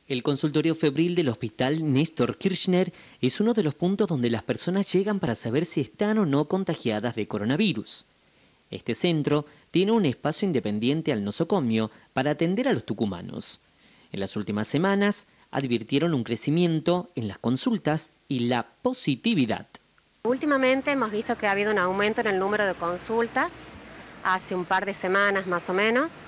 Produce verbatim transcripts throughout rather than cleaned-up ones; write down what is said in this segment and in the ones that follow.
El consultorio febril del Hospital Néstor Kirchner es uno de los puntos donde las personas llegan para saber si están o no contagiadas de coronavirus. Este centro tiene un espacio independiente al nosocomio para atender a los tucumanos. En las últimas semanas advirtieron un crecimiento en las consultas y la positividad. Últimamente hemos visto que ha habido un aumento en el número de consultas, hace un par de semanas más o menos.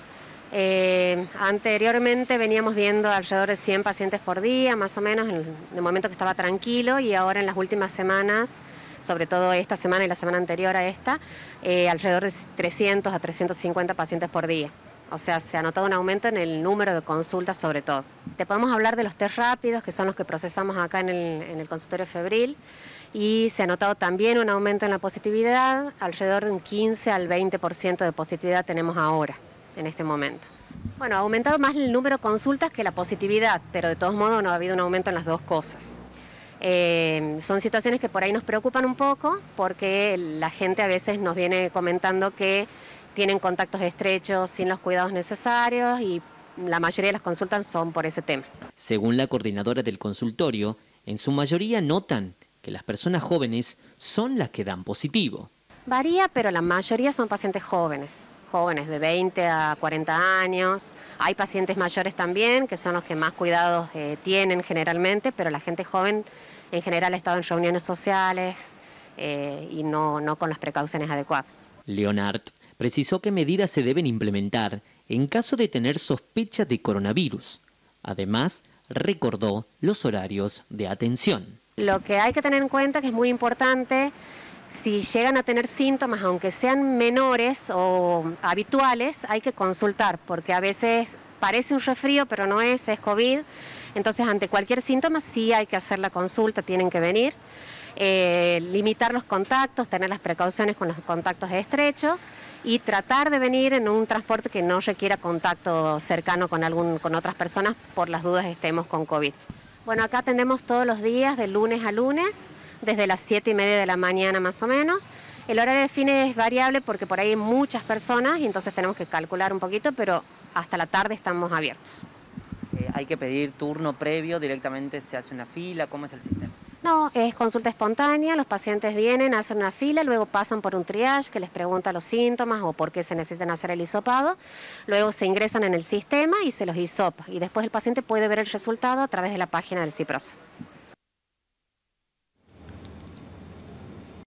Eh, anteriormente veníamos viendo alrededor de cien pacientes por día, más o menos, en el momento que estaba tranquilo, y ahora en las últimas semanas, sobre todo esta semana y la semana anterior a esta, eh, alrededor de trescientos a trescientos cincuenta pacientes por día. O sea, se ha notado un aumento en el número de consultas sobre todo. Te podemos hablar de los test rápidos, que son los que procesamos acá en el, en el consultorio febril, y se ha notado también un aumento en la positividad, alrededor de un quince al veinte por ciento de positividad tenemos ahora, en este momento. Bueno, ha aumentado más el número de consultas que la positividad, pero de todos modos no ha habido un aumento en las dos cosas. Eh, son situaciones que por ahí nos preocupan un poco, porque la gente a veces nos viene comentando que tienen contactos estrechos sin los cuidados necesarios y la mayoría de las consultas son por ese tema. Según la coordinadora del consultorio, en su mayoría notan que las personas jóvenes son las que dan positivo. Varía, pero la mayoría son pacientes jóvenes, jóvenes de veinte a cuarenta años. Hay pacientes mayores también, que son los que más cuidados eh, tienen generalmente, pero la gente joven en general ha estado en reuniones sociales eh, y no, no con las precauciones adecuadas. Leonard precisó que medidas se deben implementar en caso de tener sospecha de coronavirus. Además, recordó los horarios de atención. Lo que hay que tener en cuenta que es muy importante, si llegan a tener síntomas, aunque sean menores o habituales, hay que consultar, porque a veces parece un resfrío, pero no es, es COVID. Entonces, ante cualquier síntoma sí hay que hacer la consulta, tienen que venir. Eh, limitar los contactos, tener las precauciones con los contactos estrechos y tratar de venir en un transporte que no requiera contacto cercano con, algún, con otras personas por las dudas estemos con COVID. Bueno, acá atendemos todos los días de lunes a lunes, desde las siete y media de la mañana más o menos. El horario de fines es variable porque por ahí hay muchas personas y entonces tenemos que calcular un poquito, pero hasta la tarde estamos abiertos. Eh, ¿Hay que pedir turno previo? ¿Directamente se hace una fila? ¿Cómo es el sistema? No, es consulta espontánea, los pacientes vienen, hacen una fila, luego pasan por un triage que les pregunta los síntomas o por qué se necesitan hacer el hisopado, luego se ingresan en el sistema y se los hisopa y después el paciente puede ver el resultado a través de la página del CIPROS.